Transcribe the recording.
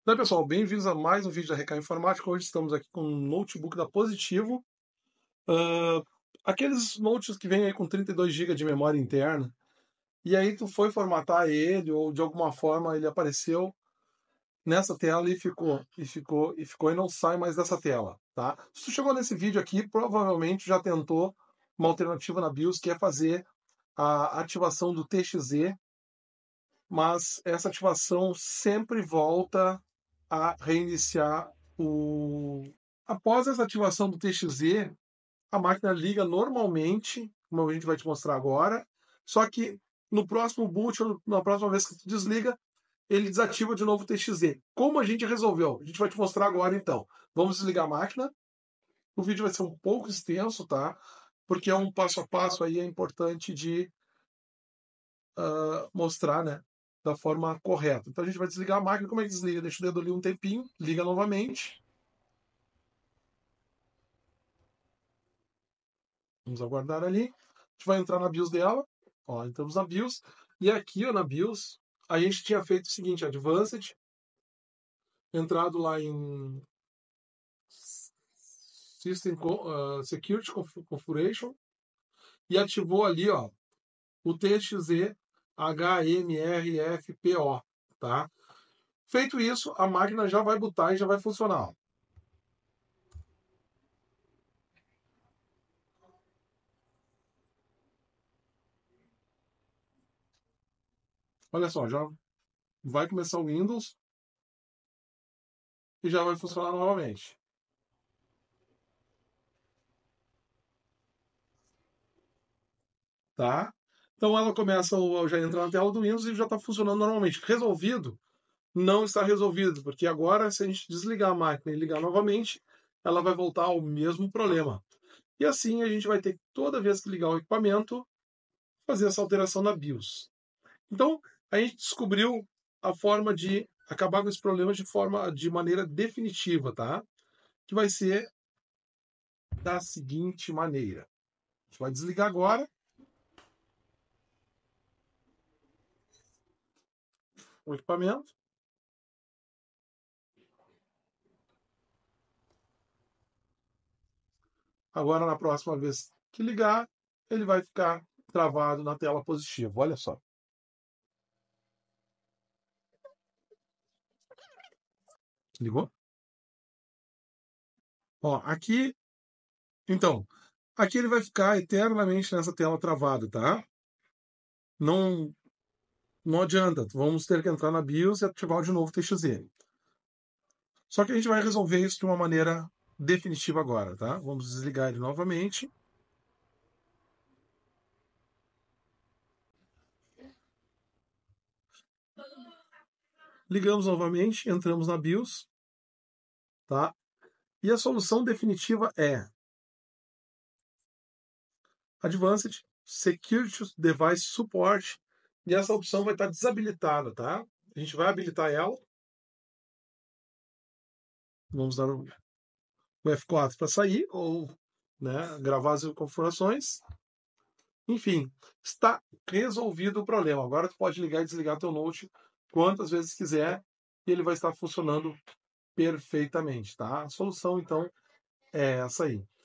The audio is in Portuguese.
Então, pessoal, bem-vindos a mais um vídeo da Recaia Informática. Hoje estamos aqui com um notebook da Positivo. Aqueles notes que vêm aí com 32 GB de memória interna, e aí tu foi formatar ele, ou de alguma forma ele apareceu nessa tela e não sai mais dessa tela, tá? Se tu chegou nesse vídeo aqui, provavelmente já tentou uma alternativa na BIOS, que é fazer a ativação do TXZ, mas essa ativação sempre volta a reiniciar o... Após essa ativação do TXZ, a máquina liga normalmente, como a gente vai te mostrar agora, só que no próximo boot, ou na próxima vez que tu desliga, ele desativa de novo o TXZ. Como a gente resolveu? A gente vai te mostrar agora, então. Vamos desligar a máquina. O vídeo vai ser um pouco extenso, tá? Porque é um passo a passo aí, é importante de mostrar, né? Da forma correta. Então a gente vai desligar a máquina. Como é que desliga? Deixa o dedo ali um tempinho, liga novamente. Vamos aguardar ali. A gente vai entrar na BIOS dela. Ó, entramos na BIOS. E aqui, ó, na BIOS, a gente tinha feito o seguinte: Advanced, entrado lá em System Security Configuration e ativou ali, ó, o TXZ HMRFPO, tá? Feito isso, a máquina já vai bootar e já vai funcionar. Olha só, já vai começar o Windows e já vai funcionar novamente. Tá? Então ela começa, já entra na tela do Windows e já está funcionando normalmente. Resolvido? Não está resolvido, porque agora, se a gente desligar a máquina e ligar novamente, ela vai voltar ao mesmo problema. E assim a gente vai ter que, toda vez que ligar o equipamento, fazer essa alteração na BIOS. Então, a gente descobriu a forma de acabar com esse problema de maneira definitiva, tá? Que vai ser da seguinte maneira. A gente vai desligar agora. O equipamento. Agora, na próxima vez que ligar, ele vai ficar travado na tela positiva. Olha só. Ligou? Ó, aqui. Então, aqui ele vai ficar eternamente nessa tela travada, tá? Não, não adianta. Vamos ter que entrar na BIOS e ativar de novo o TXZ. Só que a gente vai resolver isso de uma maneira definitiva agora, tá? Vamos desligar ele novamente. Ligamos novamente, entramos na BIOS, tá? E a solução definitiva é Advanced Security Device Support, e essa opção vai estar desabilitada, tá? A gente vai habilitar ela. Vamos dar o F4 para sair, ou, né, gravar as configurações. Enfim, está resolvido o problema. Agora tu pode ligar e desligar teu Note quantas vezes quiser e ele vai estar funcionando perfeitamente, tá? A solução, então, é essa aí.